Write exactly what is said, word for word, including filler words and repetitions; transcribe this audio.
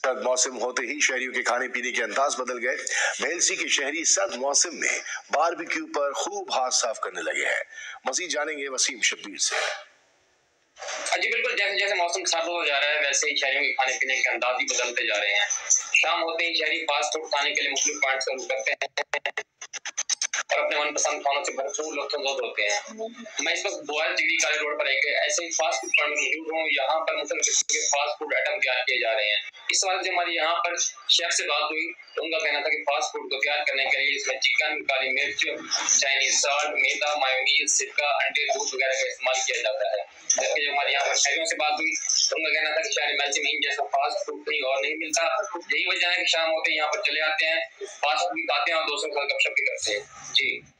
सर्द मौसम होते ही शहरियों के खाने पीने के अंदाज बदल गए। मेलसी के शहरी सर्द मौसम में बारबेक्यू पर खूब हाथ साफ करने लगे हैं। मजीद जानेंगे वसीम शब्बीर से। जी बिल्कुल, जैसे जैसे मौसम सर्द हो जा रहा है वैसे ही शहरियों के खाने पीने के अंदाज ही बदलते जा रहे हैं। शाम होते ही शहरी फास्ट फूड खाने के लिए मुख्तलिफ पॉइंट शुरू करते हैं और अपने मनपसंद खानों से भरपूर लुत्फ़ होते हैं। मैं इस वक्त बॉयल डिग्री कॉलेज रोड पर एक ऐसे ही फास्ट फूड पॉइंट में मौजूद हूँ। यहाँ पर मुख्तलिफ किस्म के फास्ट फूड आइटम तैयार किए जा रहे हैं। इस वक्त जब हमारी यहाँ पर शेफ से बात हुई तो उनका कहना था कि फास्ट फूड को तैयार करने के लिए इसमें चिकन, काली मिर्च, चाइनीज सॉल्ट, मैदा, मायोनीज, सिरका, अंडे, दूध वगैरह का इस्तेमाल किया जाता है। जबकि जब हमारे यहाँ पर शहरियों से बात हुई तो उनका कहना था कि शहर मेलसी में जैसा फास्ट फूड कहीं और नहीं मिलता। यही वजह है कि शाम होते यहाँ पर चले आते हैं, फास्ट फूड भी खाते हैं और दोस्तों के साथ गपशप भी करते हैं। जी।